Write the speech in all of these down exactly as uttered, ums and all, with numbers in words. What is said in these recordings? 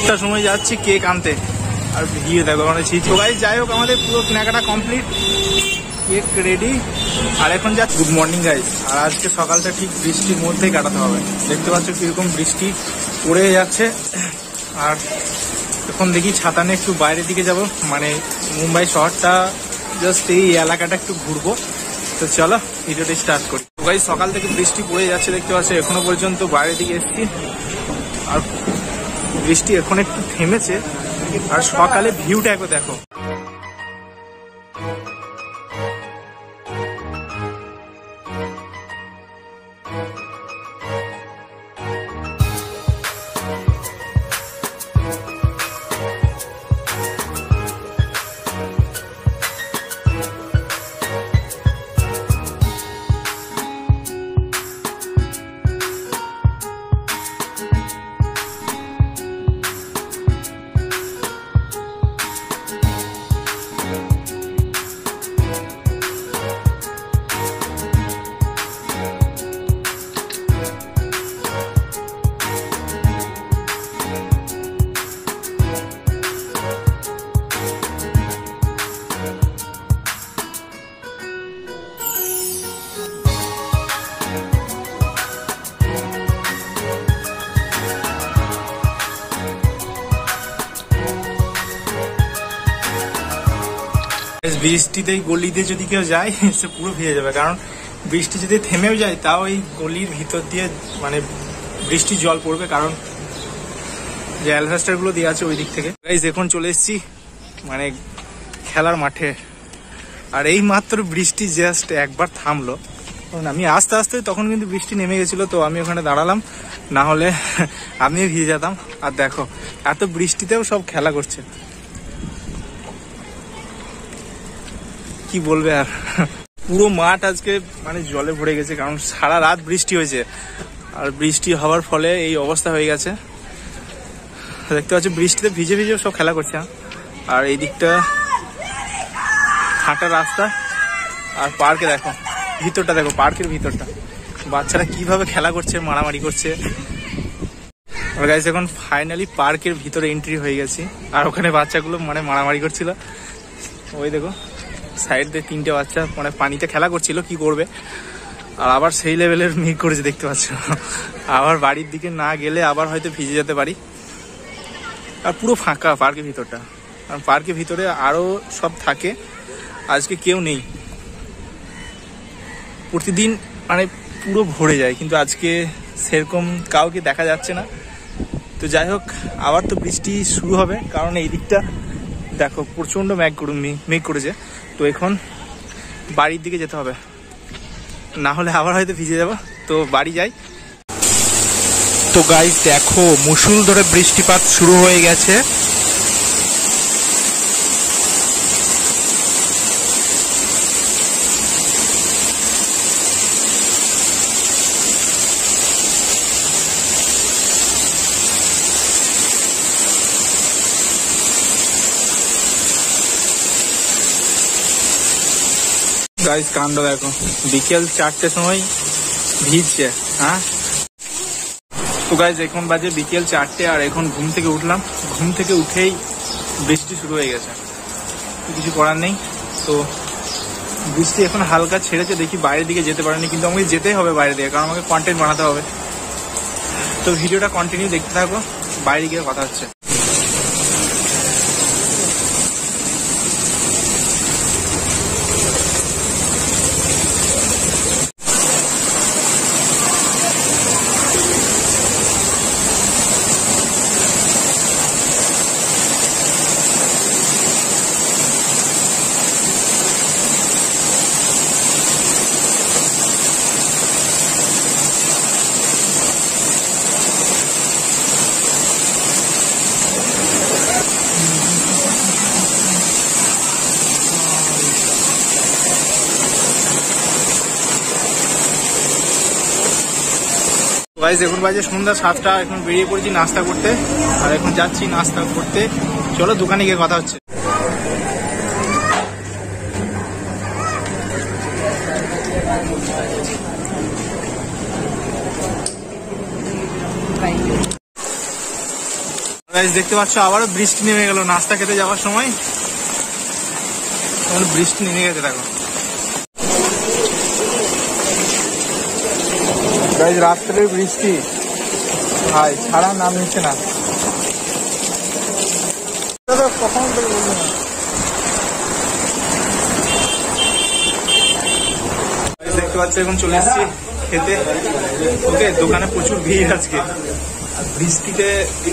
একটা সময় যাচ্ছি কেক আনতে, আর ভিড় দেখো মানে তো গাইস যাই হোক আমাদের পুরো কেনাকাটা কমপ্লিট, কেক রেডি, আর এখন যাচ্ছি। Good morning guys. আর আজকে সকালটা ঠিক বৃষ্টির মধ্যেই কাটাতে হবে, দেখতে পাচ্ছ কিরকম বৃষ্টি পড়ে যাচ্ছে। আর এখন দেখি ছাতা নিয়ে একটু বাইরের দিকে যাব, মানে মুম্বাই শহরটা জাস্ট এই এলাকাটা একটু ঘুরবো। তো চলো ভিডিওটা স্টার্ট করি। তো গাইস সকাল থেকে বৃষ্টি পড়ে যাচ্ছে দেখতে পাচ্ছ, এখনো পর্যন্ত বাইরের দিকে এসেছি আর বৃষ্টি এখন একটু থেমেছে। আর সকালে ভিউটা একবার দেখো। বৃষ্টিতে গলিতে যদি কেউ যায় সে পুরো ভিজে যাবে, কারণ বৃষ্টি যদি থেমেও যায় তাও এই গলির ভিতর দিয়ে মানে বৃষ্টির জল পড়বে, কারণ যে অ্যালভেস্টার গুলো দিয়ে আছে ওই দিক থেকে। গাইস এখন চলে এসেছি মানে খেলার মাঠে, আর এই মাত্র বৃষ্টি জাস্ট একবার থামলো, আমি আস্তে আস্তে তখন কিন্তু বৃষ্টি নেমে গেছিল, তো আমি ওখানে দাঁড়ালাম, না হলে আমিও ভিজে যেতাম। আর দেখো এত বৃষ্টিতেও সব খেলা করছে, কি বলবে আর। পুরো মাঠ আজকে মানে জলে ভরে গেছে, কারণ সারা রাত বৃষ্টি হয়েছে, আর বৃষ্টি হওয়ার ফলে এই অবস্থা হয়ে গেছে। দেখতে পাচ্ছ বৃষ্টিতে ভিজে ভিজে সব খেলা করছে। আর এই দিকটা হাঁটার রাস্তা, আর পার্কে দেখো ভিতরটা, দেখো পার্কের ভিতরটা বাচ্চারা কিভাবে খেলা করছে, মারামারি করছে। আর গাইস এখন ফাইনালি পার্কের ভিতরে এন্ট্রি হয়ে গেছি, আর ওখানে বাচ্চাগুলো মানে মারামারি করছিল। ওই দেখো সাইড দিয়ে তিনটে বাচ্চা মানে পানিতে খেলা করছিল, কি করবে। আর আবার সেই লেভেলের মেঘ করেছে দেখতে পাচ্ছ, আবার বাড়ির দিকে না গেলে আবার হয়তো ভিজে যেতে পারি। আর পুরো ফাঁকা পার্কের ভিতরটা, কারণ পার্কের ভিতরে আরো সব থাকে, আজকে কেউ নেই। প্রতিদিন মানে পুরো ভরে যায়, কিন্তু আজকে সেরকম কাউকে দেখা যাচ্ছে না। তো যাই হোক আবার তো বৃষ্টি শুরু হবে, কারণ এই দিকটা দেখো প্রচন্ড মেঘ করুন মেঘ করেছে। তো এখন বাড়ির দিকে যেতে হবে, না হলে আবার হয়তো ভিজে যাবো। তো বাড়ি যাই। তো গাইস দেখো মুষল ধরে বৃষ্টিপাত শুরু হয়ে গেছে। গাইস কাণ্ড দেখো, বিকেল চারটের সময় ভিজছে। হ্যাঁ তো গাইস এখন বাজে বিকেল চারটে, আর এখন ঘুম থেকে উঠলাম, ঘুম থেকে উঠেই বৃষ্টি শুরু হয়ে গেছে, কিছু করার নেই। তো বৃষ্টি এখন হালকা ছেড়েছে, দেখি বাইরের দিকে যেতে পারেনি, কিন্তু আমাকে যেতেই হবে বাইরে দিকে, কারণ আমাকে কন্টেন্ট বানাতে হবে। তো ভিডিওটা কন্টিনিউ দেখতে থাকো, বাইরে গিয়ে কথা হচ্ছে। গাইস এখন বাজে সন্ধ্যা সাতটা, এখন বেরিয়ে পড়েছি নাস্তা করতে, আর এখন যাচ্ছি নাস্তা করতে। চলো দোকানে গিয়ে কথা হচ্ছে। গাইস দেখতে পাচ্ছ আবারও বৃষ্টি নেমে গেল নাস্তা খেতে যাওয়ার সময়। বৃষ্টি নেমে গেছে দেখো গাইস, রাত্রে বৃষ্টি ভাই ছাড়া নাম নিচ্ছে না। কখন থেকে বলবো না, দেখতে পাচ্ছ এখন চলে এসেছি খেতে। ওকে, দোকানে প্রচুর ভিড় আজকে আর বৃষ্টিতে।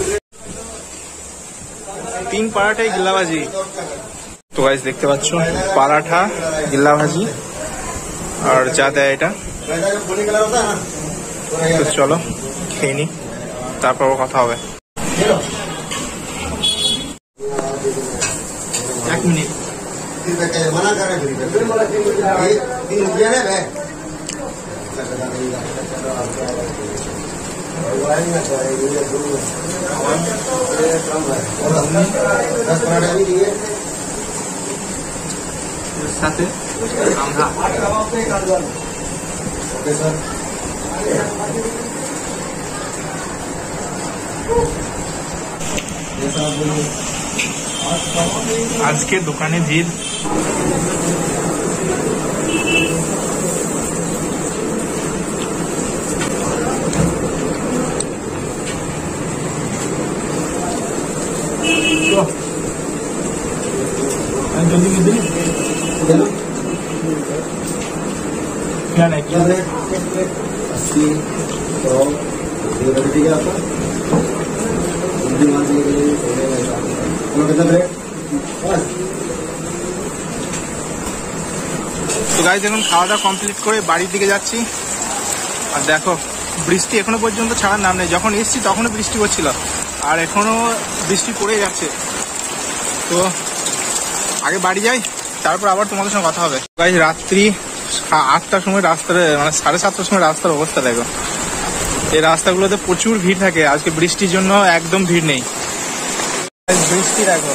তিন পারাঠাই গিল্লা ভাজি। তো গাইস দেখতে পাচ্ছ পারাঠা গিল্লা ভাজি আর যা দেয় এটা। তো চলো খেয়ে নি, তারপর কথা হবে। এক মিনিট সাথে আজকে দোকানে ভিড়। जल्दी जल्दी क्या नहीं अस्सी तो ठीक है आपका তো গাইস এখন খাওয়া দাওয়া কমপ্লিট করে বাড়ির দিকে যাচ্ছি। আর দেখো বৃষ্টি এখনো পর্যন্ত ছাড়ার নাম নেই। যখন এসছি তখনও বৃষ্টি পড়ছিল আর এখনো বৃষ্টি পড়েই যাচ্ছে। তো আগে বাড়ি যাই, তারপর আবার তোমাদের সঙ্গে কথা হবে। গাইস রাত্রি আটটার সময় রাস্তার মানে সাড়ে সাতটার সময় রাস্তার অবস্থা দেখো। এই রাস্তাগুলোতে প্রচুর ভিড় থাকে, আজকে বৃষ্টির জন্য একদম ভিড় নেই। বৃষ্টি দেখো,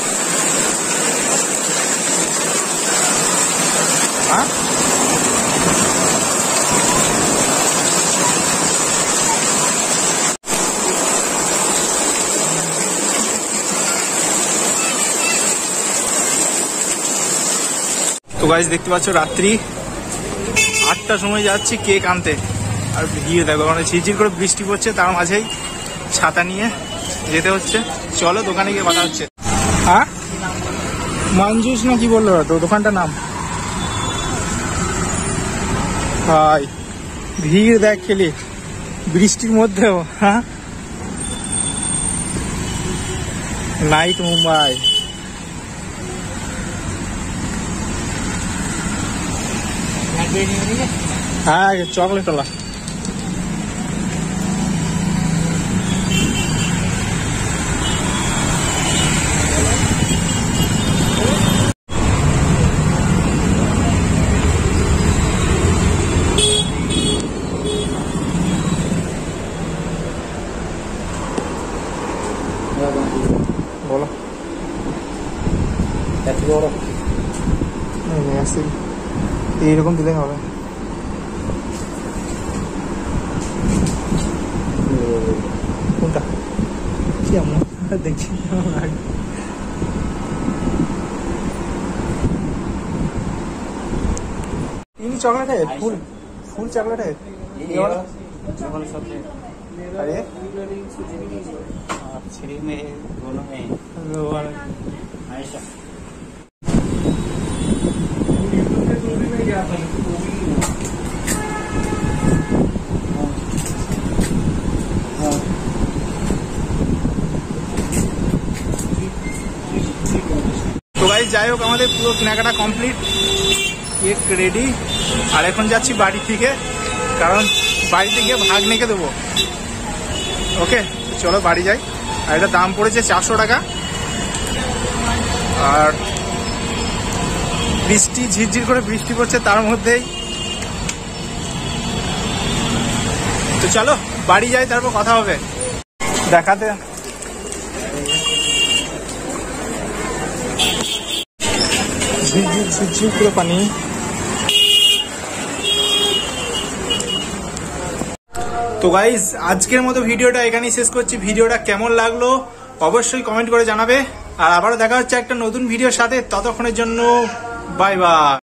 হ্যাঁ তো গাইস দেখতে পাচ্ছ রাত্রি আটটার সময় যাচ্ছি কেক আনতে। আর ভিড় দেখো, মানে ঝিরঝির করে বৃষ্টি পড়ছে, তার মাঝেই ছাতা নিয়ে যেতে হচ্ছে। চলো দোকানে গিয়ে কথা হচ্ছে। হ্যাঁ মঞ্জুস না কি বললো তো দোকানটার নাম? ভাই ভিড় দেখ খেলি বৃষ্টির মধ্যেও। হ্যাঁ নাইট মুম্বাই। হ্যাঁ চকলেট ওলা। বলো এত বড় এইরকম দিলে হবে। কোনটা কি আমরা দেখছি तीन चॉकलेट है, फुल फुल चॉकलेट है ये वाला। अरे थ्री में दोनों में তো গাইস যাই হোক আমাদের পুরো কেনাকাটা কমপ্লিট, কেক রেডি। আর এখন যাচ্ছি বাড়ি থেকে, কারণ বাড়িতে গিয়ে ভাগ্নেকে দেবো। ওকে চলো বাড়ি যাই। আর এটা দাম পড়েছে চারশো টাকা। আর বৃষ্টি ঝিরঝির করে বৃষ্টি পড়ছে তার মধ্যেই। তো চলো বাড়ি যাই, তারপর কথা হবে। দেখাতে ঝিরঝির ঝিরঝির করে পানি। তো গাইজ আজকের মতো ভিডিওটা এখানেই শেষ করছি। ভিডিওটা কেমন লাগলো অবশ্যই কমেন্ট করে জানাবে। আর আবারও দেখা হচ্ছে একটা নতুন ভিডিওর সাথে, ততক্ষণের জন্য বাই বাই।